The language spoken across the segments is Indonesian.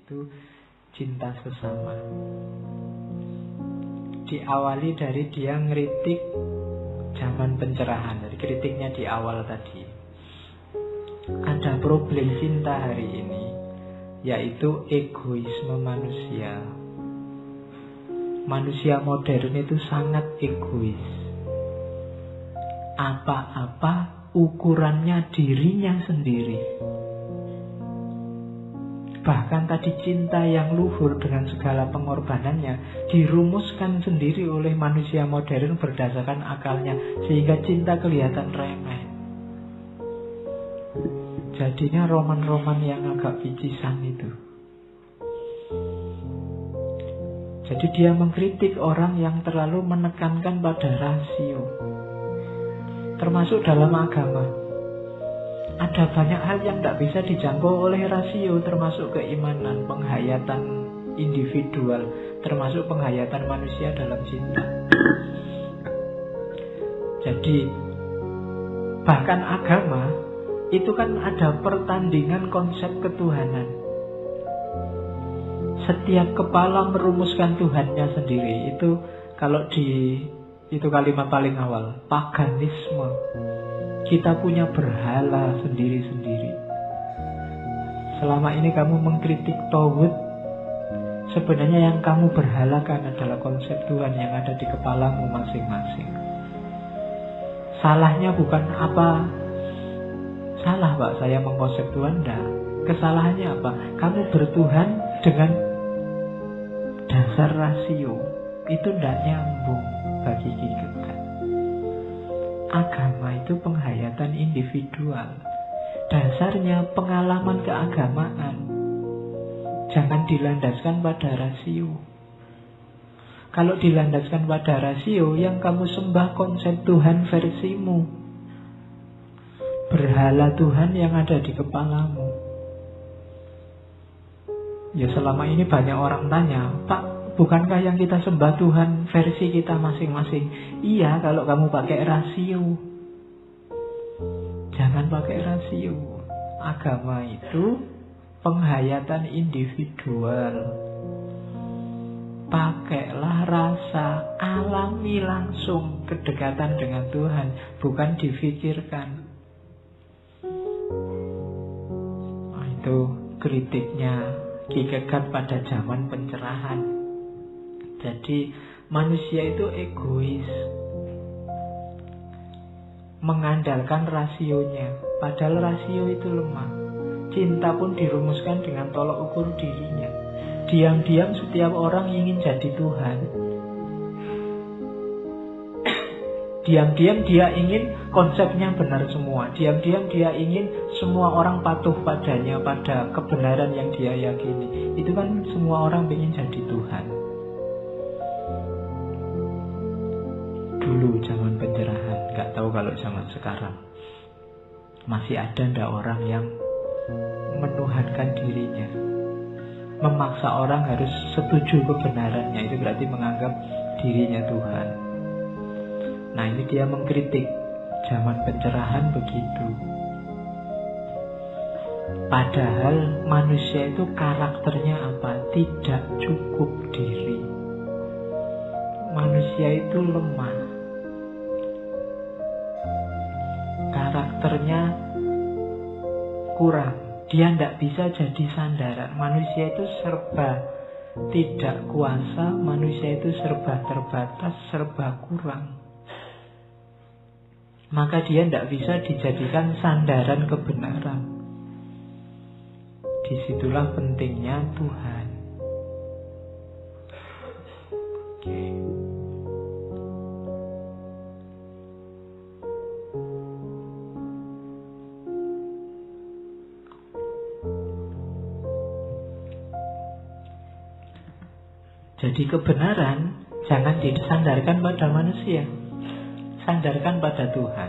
yaitu cinta sesama. Diawali dari dia ngeritik zaman pencerahan. Dari kritiknya di awal tadi. Ada problem cinta hari ini, yaitu egoisme manusia. Manusia modern itu sangat egois. Apa-apa ukurannya dirinya sendiri. Bahkan tadi cinta yang luhur dengan segala pengorbanannya dirumuskan sendiri oleh manusia modern berdasarkan akalnya, sehingga cinta kelihatan remeh. Jadinya roman-roman yang agak picisan itu. Jadi dia mengkritik orang yang terlalu menekankan pada rasio. Termasuk dalam agama. Ada banyak hal yang tidak bisa dijangkau oleh rasio, termasuk keimanan, penghayatan individual, termasuk penghayatan manusia dalam cinta. Jadi bahkan agama itu kan ada pertandingan konsep ketuhanan. Setiap kepala merumuskan Tuhannya sendiri. Itu kalau itu kalimat paling awal, paganisme. Kita punya berhala sendiri-sendiri. Selama ini kamu mengkritik tauhid, sebenarnya yang kamu berhalakan adalah konsep Tuhan yang ada di kepalamu masing-masing. Salahnya bukan apa salah Pak saya mengkonsep Tuhan, enggak. Kesalahannya apa? Kamu bertuhan dengan dasar rasio. Itu tidak nyambung bagi kita. Agama itu penghayatan individual. Dasarnya pengalaman keagamaan. Jangan dilandaskan pada rasio. Kalau dilandaskan pada rasio, yang kamu sembah konsep Tuhan versimu. Berhala Tuhan yang ada di kepalamu. Ya selama ini banyak orang tanya, Pak, bukankah yang kita sembah Tuhan versi kita masing-masing? Iya, kalau kamu pakai rasio. Jangan pakai rasio. Agama itu penghayatan individual. Pakailah rasa, alami langsung kedekatan dengan Tuhan, bukan difikirkan. Itu kritiknya Kierkegaard pada zaman pencerahan. Jadi manusia itu egois, mengandalkan rasionya, padahal rasio itu lemah. Cinta pun dirumuskan dengan tolok ukur dirinya. Diam-diam setiap orang ingin jadi Tuhan. Diam-diam dia ingin konsepnya benar semua. Diam-diam dia ingin semua orang patuh padanya, pada kebenaran yang dia yakini. Itu kan semua orang ingin jadi Tuhan. Dulu zaman pencerahan, gak tahu kalau zaman sekarang. Masih ada ndak orang yang menuhankan dirinya, memaksa orang harus setuju kebenarannya. Itu berarti menganggap dirinya Tuhan. Nah ini dia mengkritik zaman pencerahan begitu. Padahal manusia itu karakternya apa? Tidak cukup diri. Manusia itu lemah. Karakternya kurang. Dia tidak bisa jadi sandaran. Manusia itu serba tidak kuasa. Manusia itu serba terbatas, serba kurang. Maka dia tidak bisa dijadikan sandaran kebenaran. Disitulah pentingnya Tuhan. Oke. Jadi kebenaran jangan disandarkan pada manusia, sandarkan pada Tuhan.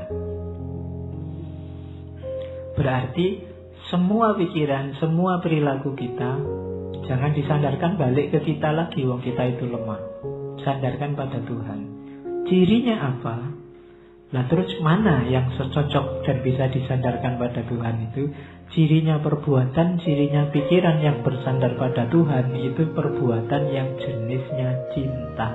Berarti semua pikiran, semua perilaku kita jangan disandarkan balik ke kita lagi, wong kita itu lemah. Sandarkan pada Tuhan. Cirinya apa? Lah terus mana yang secocok dan bisa disandarkan pada Tuhan itu? Cirinya perbuatan, cirinya pikiran yang bersandar pada Tuhan itu perbuatan yang jenisnya cinta.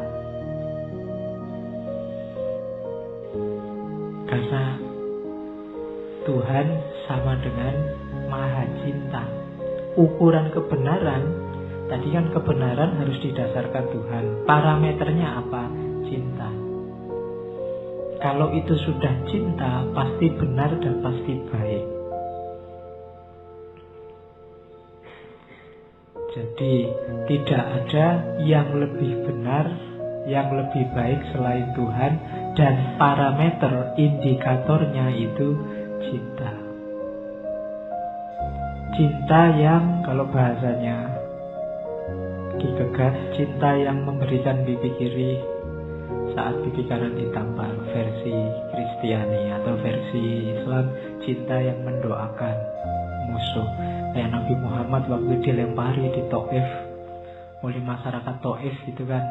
Karena Tuhan sama dengan Maha Cinta. Ukuran kebenaran, tadi kan kebenaran harus didasarkan Tuhan. Parameternya apa? Cinta. Kalau itu sudah cinta, pasti benar dan pasti baik. Jadi tidak ada yang lebih benar, yang lebih baik selain Tuhan. Dan parameter indikatornya itu cinta. Cinta yang, kalau bahasanya Ki Gegas, cinta yang memberikan pipi kiri saat pipi kanan ditampar, versi Kristiani. Atau versi Islam, cinta yang mendoakan musuh. Kayak Nabi Muhammad waktu dilempari di Taif oleh masyarakat Taif, itu kan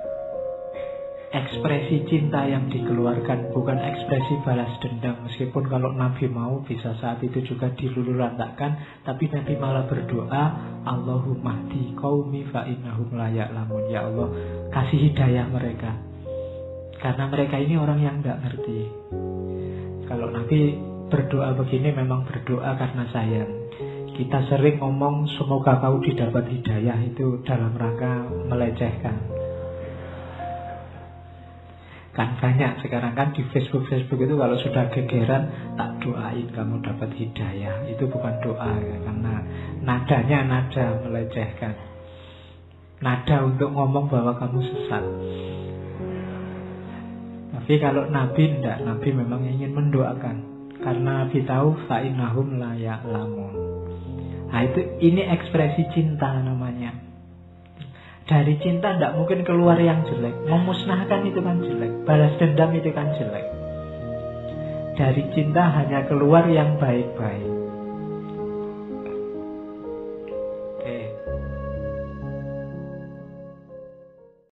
ekspresi cinta yang dikeluarkan, bukan ekspresi balas dendam. Meskipun kalau Nabi mau bisa saat itu juga dilululantakkan, tapi Nabi malah berdoa, Allahumma hdi qaumi fa innahum la ya'lamun. Ya Allah, kasih hidayah mereka, karena mereka ini orang yang tidak ngerti. Kalau Nabi berdoa begini memang berdoa karena sayang. Kita sering ngomong semoga kau didapat hidayah, itu dalam rangka melecehkan. Kan banyak sekarang kan di Facebook itu kalau sudah gegeran, tak doain kamu dapat hidayah. Itu bukan doa ya, karena nadanya nada melecehkan. Nada untuk ngomong bahwa kamu sesat. Tapi kalau Nabi tidak, Nabi memang ingin mendoakan. Karena Nabi tahu fa'innahum la ya'lamun. Nah ini ekspresi cinta namanya. Dari cinta tidak mungkin keluar yang jelek. Memusnahkan itu kan jelek. Balas dendam itu kan jelek. Dari cinta hanya keluar yang baik-baik.